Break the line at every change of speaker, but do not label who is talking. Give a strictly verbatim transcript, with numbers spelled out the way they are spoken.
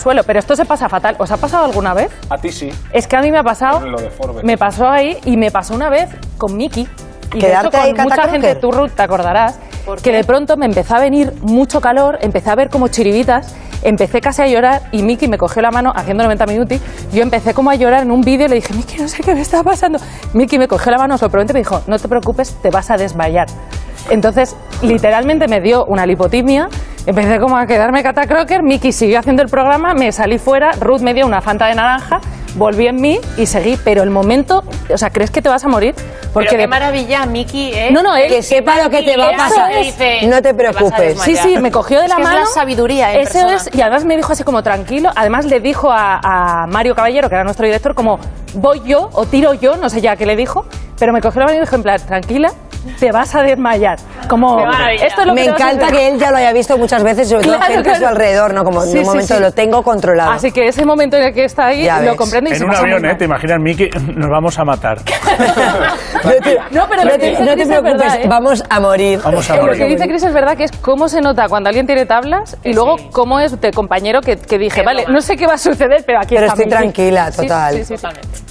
suelo, pero esto se pasa fatal. ¿Os ha pasado alguna vez?
A ti sí.
Es que a mí me ha pasado,
Lo de Forbes.
me pasó ahí y me pasó una vez con Miki. Y de hecho
¿Quedarte ahí,
con mucha
Cata
gente,
Crocker?
tú Ruth te acordarás,
¿Por
que
qué?
de pronto me empezó a venir mucho calor, empecé a ver como chiribitas, empecé casi a llorar y Miki me cogió la mano haciendo noventa minutos. Yo empecé como a llorar en un vídeo y le dije, Miki, no sé qué me está pasando. Miki me cogió la mano, sorprendente, y me dijo, no te preocupes, te vas a desmayar. Entonces, literalmente me dio una lipotimia, empecé como a quedarme Cata Crocker, Miki siguió haciendo el programa, me salí fuera, Ruth me dio una Fanta de naranja, volví en mí y seguí, pero el momento, o sea, ¿crees que te vas a morir? Porque
Pero qué
de-
maravilla, Miki, ¿eh?
No, no, él-
Que sepa lo que te va a
Eso
pasar.
es.
No te
Te vas a
preocupes.
Sí, sí, me cogió de
Es
la
que es
mano.
la sabiduría en
Eso
persona.
es, y además me dijo así como tranquilo. Además le dijo a, a Mario Caballero, que era nuestro director, como voy yo o tiro yo, no sé ya qué le dijo, pero me cogió la mano y dijo en plan, tranquila, te vas a desmayar. Como,
Qué maravilla.
esto es lo
Me
que te vas a
encanta
hacer.
que él ya lo haya visto muchas veces, sobre todo
Claro,
gente a su
claro.
alrededor, ¿no? Como en
Sí,
un
sí,
momento
sí.
lo tengo controlado.
Así que ese momento en el que está ahí
Ya
lo
ves.
comprendo y
En
se
un
pasa
avión,
muy
¿eh?
mal.
Te imaginas, Miki, nos vamos a matar.
No te,
No, pero
no
lo que
te-
dice
no te
Chris es
preocupes,
verdad, ¿eh?
vamos a morir.
Vamos a
Eh, Lo
morir.
que dice Chris es verdad que es cómo se nota cuando alguien tiene tablas y luego cómo es de compañero que, que dije,
Es
vale,
broma.
no sé qué va a suceder, pero aquí
Pero
está
estoy
Miki.
tranquila,
Sí,
total.
sí, sí, sí.
Totalmente.